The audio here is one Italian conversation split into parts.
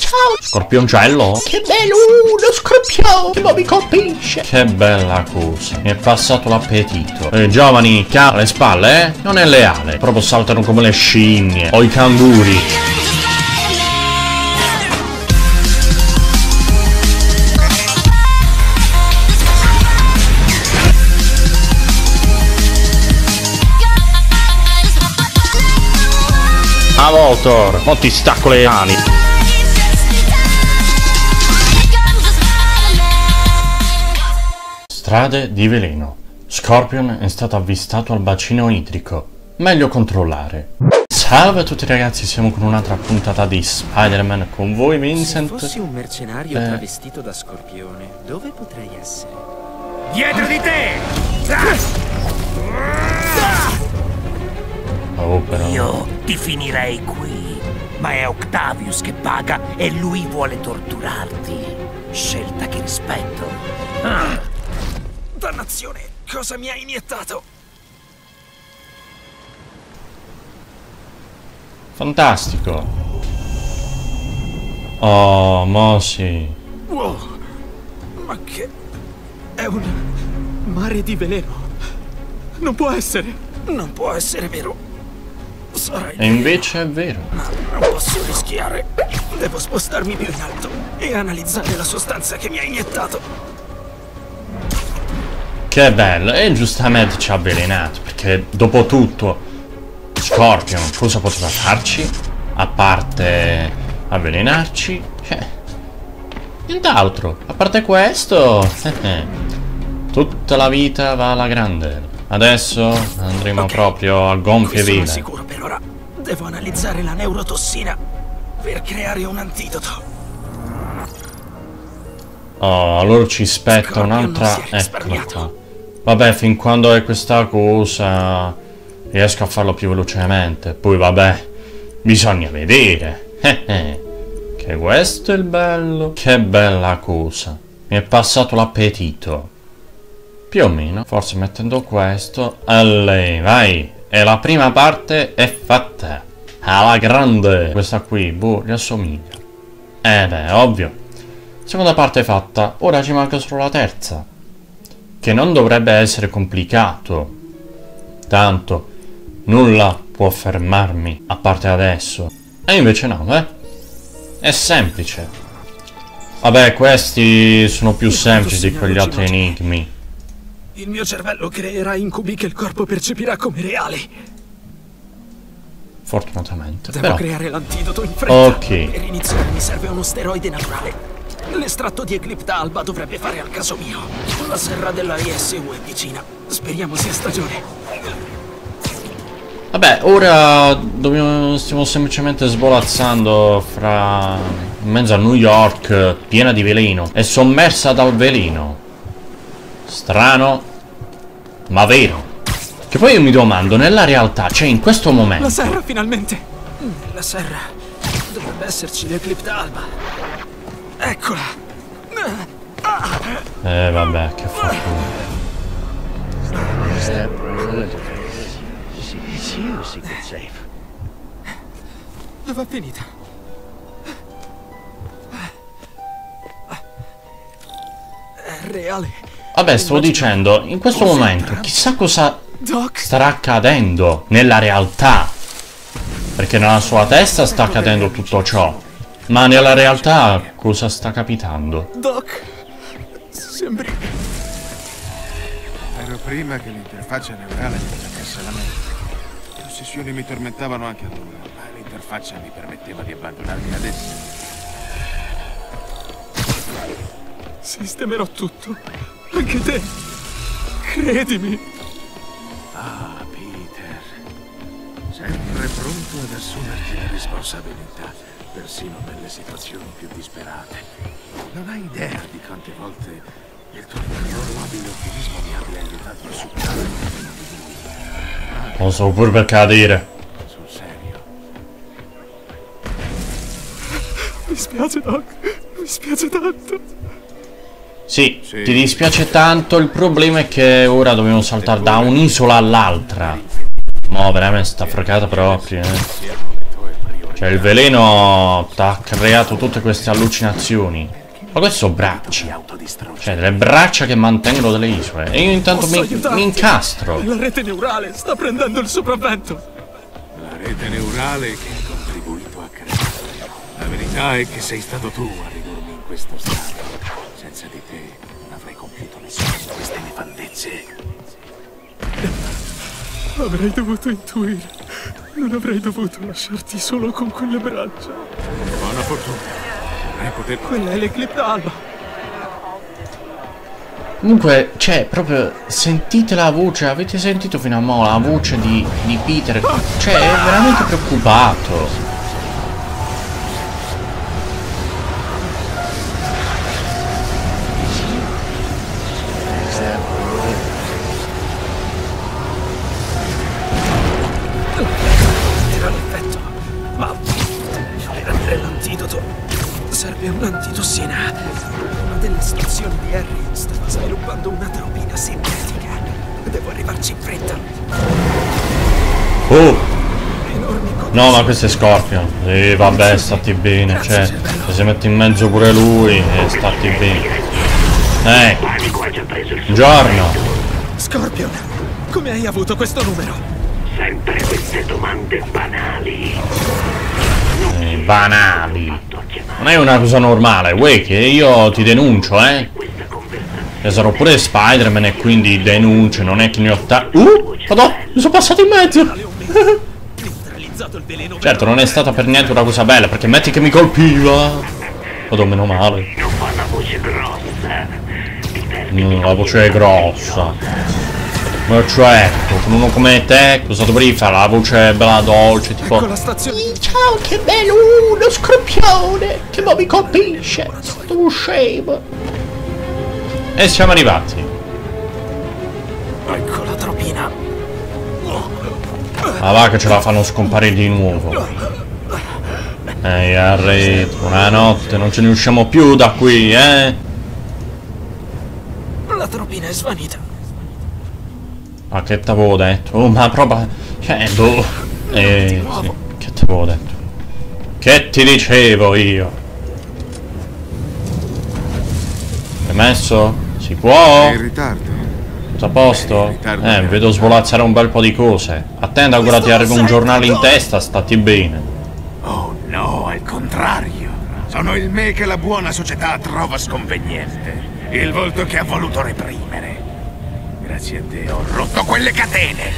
ciao. Scorpioncello? Che bello, uno scorpione, ma mi colpisce. Che bella cosa. Mi è passato l'appetito. Giovani, chi ha le spalle, non è leale. Proprio saltano come le scimmie o i canguri. A Voltor, mo ti stacco le mani. Strade di veleno. Scorpion è stato avvistato al bacino idrico. Meglio controllare. Salve a tutti ragazzi, siamo con un'altra puntata di Spider-Man con voi Vincent. Se fossi un mercenario travestito da Scorpione, dove potrei essere? Dietro di te! Oh però. Io ti finirei qui, ma è Octavius che paga e lui vuole torturarti. Scelta che rispetto. Dannazione, cosa mi ha iniettato? Fantastico. Oh, Mosi. Wow, ma che... è un mare di veleno. Non può essere. Non può essere vero. Sarà E invece è vero. Ma non posso rischiare. Devo spostarmi più in alto e analizzare la sostanza che mi ha iniettato. Che bello. E giustamente ci ha avvelenato. Perché dopo tutto Scorpion cosa poteva farci? A parte avvelenarci? Nient'altro. A parte questo tutta la vita va alla grande. Adesso andremo proprio a gonfie Sono vele. sicuro per ora. Devo analizzare la neurotossina per creare un antidoto. Oh, allora ci spetta un'altra. Eccola qua. Vabbè, fin quando è questa cosa riesco a farlo più velocemente. Poi vabbè, bisogna vedere. Che questo è il bello. Che bella cosa. Mi è passato l'appetito. Più o meno, forse mettendo questo. A lei, vai. E la prima parte è fatta. Alla grande. Questa qui, boh, riassomiglia. Beh, ovvio. Seconda parte è fatta. Ora ci manca solo la terza. Che non dovrebbe essere complicato. Tanto, nulla può fermarmi, a parte adesso. E invece no, È semplice. Vabbè, questi sono più semplici di quegli altri enigmi. Il mio cervello creerà incubi che il corpo percepirà come reali. Fortunatamente. Devo Però creare l'antidoto in fretta. ok. Per iniziare mi serve uno steroide naturale. L'estratto di Eclipta Alba dovrebbe fare al caso mio. La serra della ISU è vicina. Speriamo sia stagione. Vabbè, ora stiamo semplicemente svolazzando in mezzo a New York, piena di veleno e sommersa dal veleno. Strano, ma vero. Che poi io mi domando, nella realtà, cioè in questo momento... La serra, finalmente! Nella serra dovrebbe esserci l'Eclipta Alba. Eccola! Vabbè, che fortuna. Dove è finita? È reale. Vabbè, stavo dicendo, in questo momento, chissà cosa starà accadendo nella realtà. Perché nella sua testa sta accadendo tutto ciò. Ma nella realtà cosa sta capitando? Doc, sembri... Ero prima che l'interfaccia neurale mi prendesse la mente. Le ossessioni mi tormentavano anche allora, ma l'interfaccia mi permetteva di abbandonarmi ad esse. Sistemerò tutto. Anche te. Credimi. Ah, Peter. Sempre pronto ad assumerti le responsabilità, persino nelle situazioni più disperate. Non hai idea di quante volte il tuo improbabile ottimismo mi abbia aiutato a superare il fenomeno di lui. Lo so pure per cadere. Sul serio. Mi spiace, Doc. Mi spiace tanto. Sì, ti dispiace tanto, il problema è che ora dobbiamo saltare da un'isola all'altra. Mo' veramente sta fracata proprio, Cioè il veleno ti ha creato tutte queste allucinazioni. Ma queste sono braccia. Cioè delle braccia che mantengono delle isole. E io intanto mi incastro. La rete neurale sta prendendo il sopravvento. La rete neurale che ha contribuito a creare. La verità è che sei stato tu a ridurmi in questo stato. Senza di te non avrei compiuto nessuna di queste nefandezze. Avrei dovuto intuire. Non avrei dovuto lasciarti solo con quelle braccia. Buona fortuna. Vorrei poter... Quella è l'Eclipse Alba. Comunque, cioè, proprio sentite la voce, avete sentito fino a mo' la voce di Peter? Cioè, è veramente preoccupato. Ma per l'antidoto serve un'antitossina. Una delle stazioni di Harry stava sviluppando una tropina sintetica. Devo arrivarci in fretta. Oh! Enormi No, ma questo è Scorpion. Sì, vabbè, stati bene. Cioè, se si mette in mezzo pure lui, stati bene. Buongiorno. Scorpion, come hai avuto questo numero? Sempre queste domande banali. Banali. Non è una cosa normale, vuoi che io ti denuncio, eh? Io sarò pure Spider-Man e quindi denuncio, non è che ne ho Madonna, mi sono passato in mezzo! Certo, non è stata per niente una cosa bella, perché metti che mi colpiva! Madonna, meno male. Non fa una voce grossa. La voce è grossa. Ma certo, con uno come te, cosa dovrei fare? La voce bella dolce, tipo... Ecco la stazione. Ciao, che bello, uno scorpione che non mi colpisce. Tu scemo. E siamo arrivati. Ecco la tropina. Ma va che ce la fanno scomparire di nuovo. Ehi, Harry, buonanotte, non ce ne usciamo più da qui, eh? La tropina è svanita. Ma che t'avevo detto? Oh, ma proprio... Cioè, boh... sì. Che t'avevo detto? Che ti dicevo io? Hai messo? Si può? Sei in ritardo. Tutto a posto? Vedo svolazzare un bel po' di cose. Attenda, ancora ti arriva un giornale in testa, stati bene. Oh no, al contrario. Sono il me che la buona società trova sconveniente. Il volto che ha voluto reprimere. Grazie a te ho rotto quelle catene.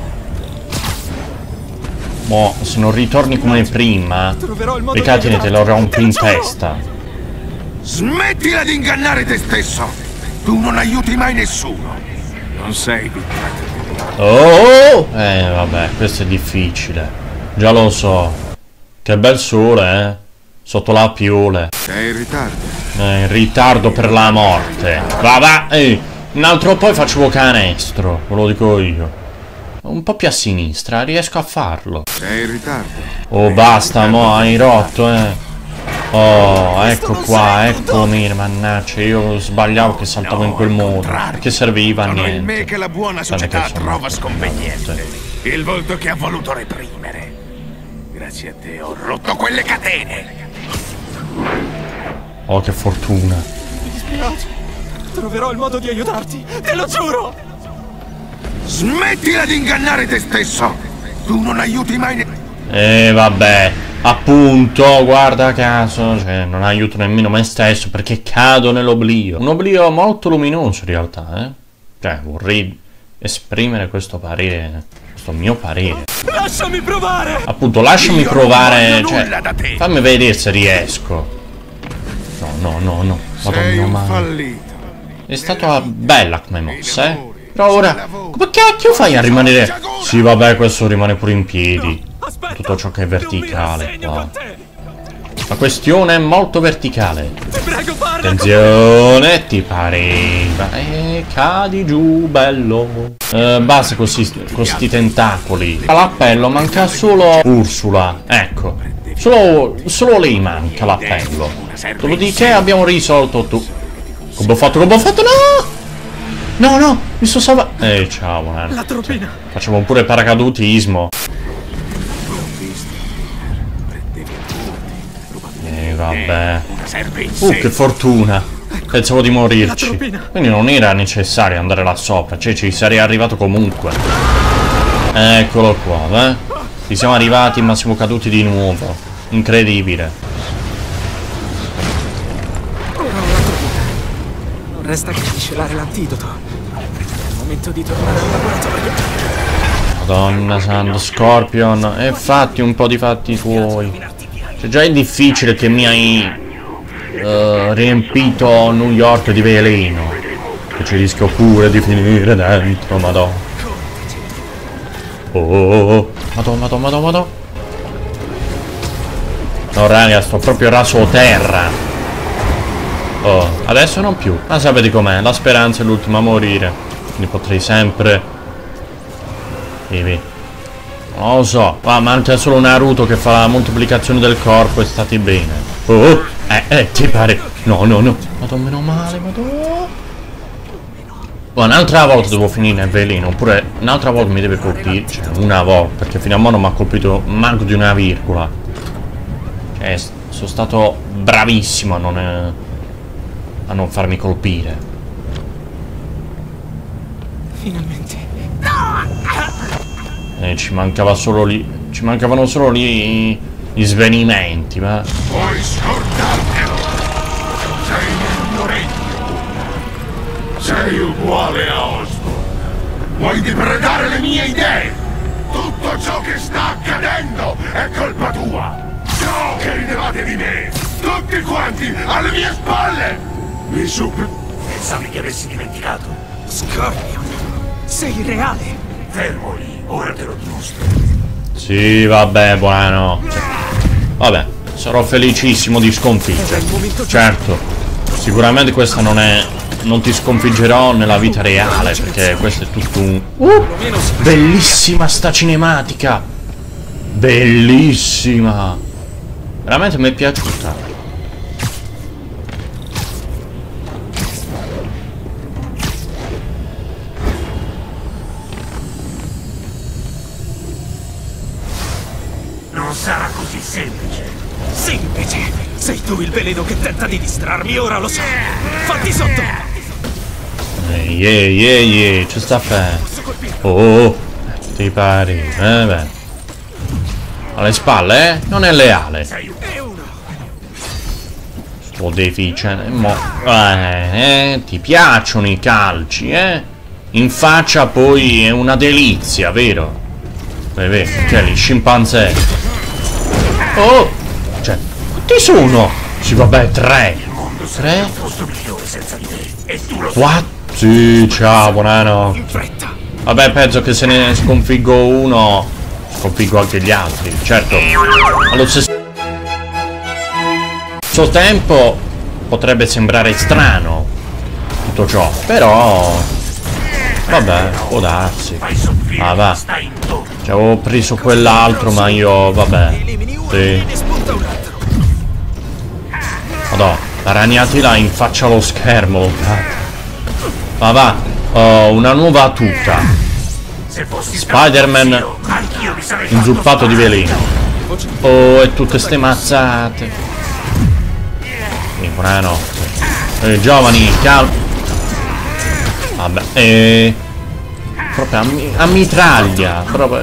Mo, se non ritorni come prima, le catene te lo rompi in testa. Smettila di ingannare te stesso. Tu non aiuti mai nessuno. Non sei vittima. Oh! Vabbè, questo è difficile. Già lo so. Che bel sole, eh? Sotto la piole. Sei in ritardo. In ritardo per la morte. Va, un altro poi facevo canestro, ve lo dico io. Un po' più a sinistra, riesco a farlo. Sei in ritardo. Oh, basta, mo, hai rotto, eh. Oh, ecco qua, eccomi, mannaggia, io sbagliavo che saltavo in quel modo. Che serviva a niente. Sono il me niente. che la buona società trova sconveniente. Il volto che ha voluto reprimere. Grazie a te ho rotto quelle catene. Oh, che fortuna. Mi dispiace. Troverò il modo di aiutarti, te lo giuro! Smettila di ingannare te stesso! Tu non aiuti mai Vabbè, appunto, guarda caso, cioè, non aiuto nemmeno me stesso perché cado nell'oblio. Un oblio molto luminoso in realtà, eh? Cioè, vorrei esprimere questo parere, questo mio parere. Lasciami provare! Appunto, lasciami provare, cioè, fammi vedere se riesco. No. Sei un ma... fallito. È stata bella come mossa, eh? Però ora, come cacchio fai a rimanere... Sì, vabbè, questo rimane pure in piedi. Tutto ciò che è verticale qua. La questione è molto verticale. Attenzione, ti pareva. Cadi giù, bello. Basta con questi tentacoli. All'appello manca solo Ursula. Ecco. Solo lei manca l'appello. Dopodiché abbiamo risolto tutto. Come ho fatto? No, mi sono salvato. Ciao, man. La tropina. Facciamo pure paracadutismo. vabbè. Serve in Che fortuna. Pensavo di morirci. Quindi non era necessario andare là sopra. Cioè, ci sarei arrivato comunque. Eccolo qua, Ci siamo arrivati, ma siamo caduti di nuovo. Incredibile. Ora ho la tropina. Non resta che miscelare l'antidoto. È il momento di tornare al laboratorio. Madonna santa, Scorpion. E fatti un po' di fatti tuoi. Cioè, già è difficile che mi hai riempito New York di veleno. Che ci rischio pure di finire dentro, madonna. Oh, madonna. No raga, sto proprio raso terra. Oh, adesso non più. Ma sapete com'è? La speranza è l'ultima a morire. Quindi potrei sempre... Vivi. Non lo so. Ma manca solo Naruto che fa la moltiplicazione del corpo e stati bene. Oh, ti pare? No. Madonna, meno male, madonna. Oh, un'altra volta devo finire nel veleno. Oppure un'altra volta mi deve colpire. Cioè, una volta. Perché fino a ora non mi ha colpito manco di una virgola. Cioè, sono stato bravissimo a non farmi colpire. Finalmente. Ci mancava solo lì. Ci mancavano solo lì gli svenimenti, ma. Puoi scordartelo! Sei nel mio regno! Sei uguale a Osborn! Vuoi depredare le mie idee? Tutto ciò che sta accadendo è colpa tua! Ciò che ridevate di me! Tutti quanti alle mie spalle! Pensavi che avessi dimenticato? Scorpion, sei reale! Fermo lì, ora te lo dimostro. Sì, vabbè, buono. Vabbè, sarò felicissimo di sconfiggerti. Certo, sicuramente questa non ti sconfiggerò nella vita reale, perché questo è tutto un... bellissima sta cinematica! Bellissima! Veramente mi è piaciuta. Non sarà così semplice. Semplice! Sei tu il veleno che tenta di distrarmi, ora lo so! Fatti sotto! Ci sta a fare. Oh, ti pare. Beh. Alle spalle, Non è leale. Sto deficiente. Ti piacciono i calci, In faccia poi è una delizia, vero? Vedi, che lì, scimpanzé. Oh! Cioè, quanti sono? Sì, vabbè, 3. 3? Quattro? Sì, ciao, buonanotte. Vabbè, penso che se ne sconfiggo uno, sconfiggo anche gli altri. Certo, allo stesso tempo potrebbe sembrare strano tutto ciò, però... Vabbè, può darsi. Ah, va. Cioè, avevo preso quell'altro, ma io... Vabbè. Sì. Madonna, la ragnatela in faccia allo schermo. Ma va. Oh, una nuova tuta. Spider-Man inzuppato di veleno. Oh, e tutte ste mazzate. Buonanotte. Giovani, calma. Vabbè, proprio a mitraglia. Proprio.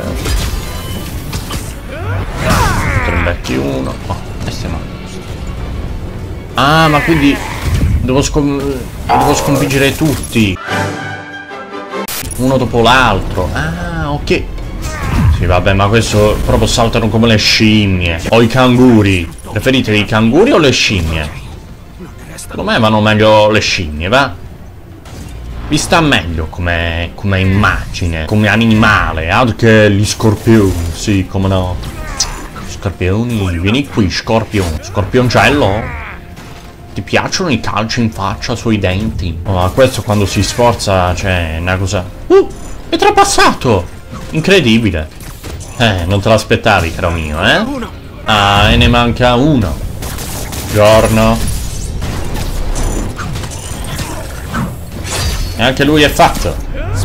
Trembetti uno. Oh, questo è male. Ah, ma quindi devo sconfiggere tutti. Uno dopo l'altro. Ah, ok. Sì, vabbè, ma questo proprio saltano come le scimmie. O i canguri. Preferite i canguri o le scimmie? Secondo me vanno meglio le scimmie, va? Vi sta meglio come immagine, come animale, altro che gli scorpioni, sì, come no. Scorpioni, vieni qui, scorpione. Scorpioncello? Ti piacciono i calci in faccia sui denti? Oh, ma questo quando si sforza, cioè, è una cosa... è trapassato! Incredibile! Non te l'aspettavi, caro mio, Ah, e ne manca uno. Giorno. E anche lui è fatto.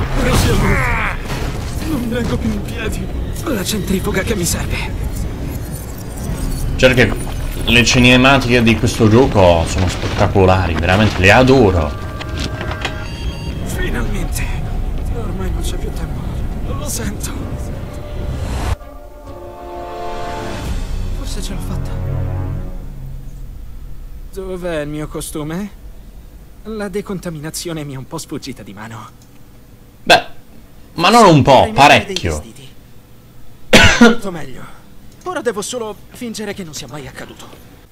Non reggo più in piedi. La centrifuga che mi serve. Cerca che... le cinematiche di questo gioco sono spettacolari, veramente, le adoro. Finalmente. Ormai non c'è più tempo. Lo sento. Forse ce l'ho fatta. Dov'è il mio costume? La decontaminazione mi è un po' sfuggita di mano. Beh, ma non un po', parecchio. Molto meglio. Ora devo solo fingere che non sia mai accaduto.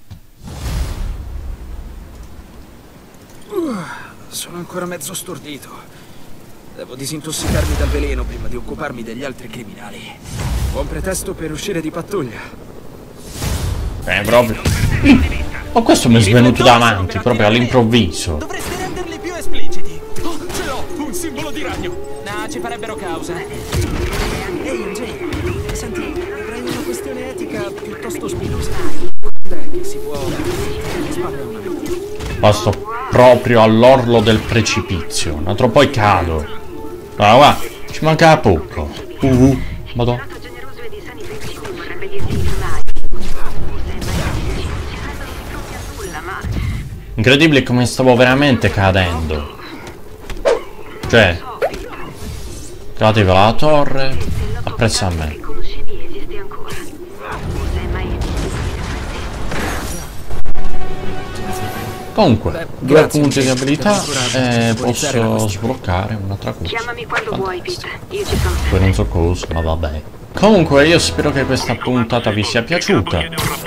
Sono ancora mezzo stordito. Devo disintossicarmi dal veleno prima di occuparmi degli altri criminali. Buon pretesto per uscire di pattuglia. Proprio. Ma questo mi è svenuto davanti, proprio all'improvviso. Dovreste renderli più espliciti. Oh, ce l'ho! Un simbolo di ragno! No, ci farebbero causa. Ehi, Jay, senti, avrei una questione etica piuttosto spinosa. Dai, che si può... Spalla una vita. Ma sto proprio all'orlo del precipizio. Un altro poi cado. Ah, guarda, ci manca poco. Madonna. Incredibile come stavo veramente cadendo. Cioè, cadeva la torre, appresso a me. Comunque, 2 punti di abilità e posso sbloccare un'altra cosa. Chiamami quando vuoi, Pete. Io ci sono. Poi non so cosa, ma vabbè. Comunque, io spero che questa puntata vi sia piaciuta.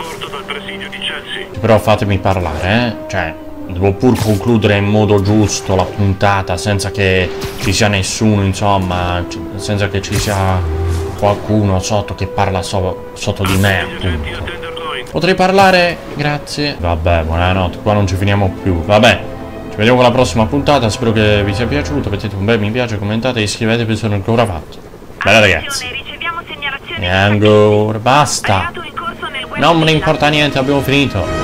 Però fatemi parlare, Cioè, devo pur concludere in modo giusto la puntata, senza che ci sia nessuno, insomma, senza che ci sia qualcuno sotto che parla sotto di me, appunto. Potrei parlare? Grazie. Vabbè, buonanotte, qua non ci finiamo più. Vabbè, ci vediamo con la prossima puntata, spero che vi sia piaciuto, mettete un bel mi piace, commentate e iscrivetevi se non ancora fatto. Bella ragazzi. E ancora, basta. Non me ne importa niente, abbiamo finito.